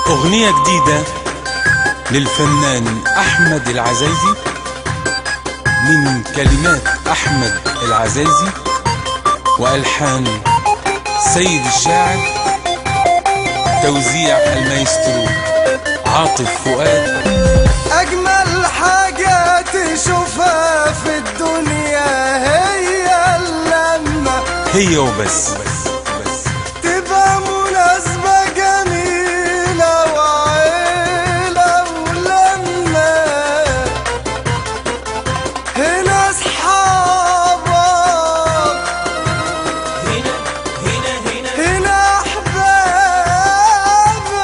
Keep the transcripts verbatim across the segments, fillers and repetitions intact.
أغنية جديدة للفنان أحمد العزايزي من كلمات أحمد العزايزي وألحان سيد الشاعر، توزيع المايسترو عاطف فؤاد. أجمل حاجة تشوفها في الدنيا هي اللمة، هي وبس تبقى مناسبة جميلة وعيلة ولمة، هنا أصحابك هنا هنا هنا هنا أحبابك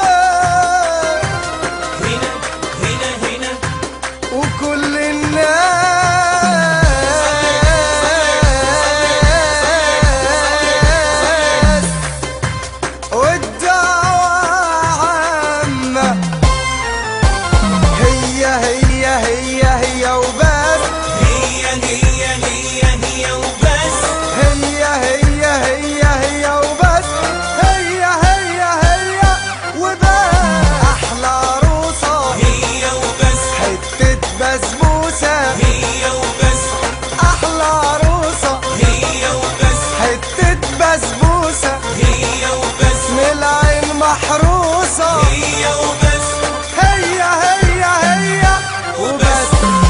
هنا هنا هنا وكل الناس محروسة هي وبس، هي هي هي وبس.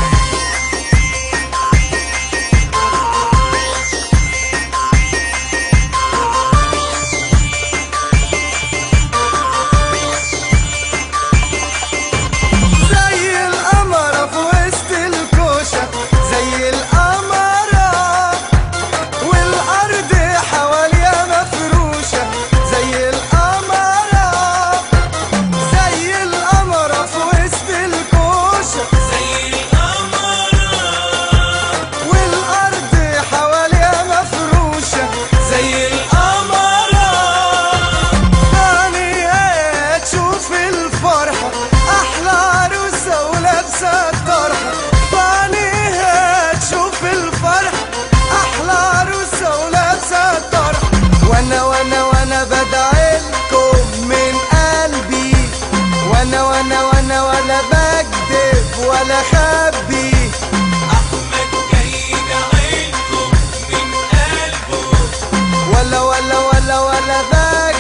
زي القمرة في وسط الكوشة، زي القمرة والأرض حواليها مفروشة، زي وانا وانا وانا بدعيلكم من قلبي، وانا وانا وانا ولا بكدب ولا خبي، احمد جاي يدعيلكم من قلبه، ولا ولا ولا ولا بكدب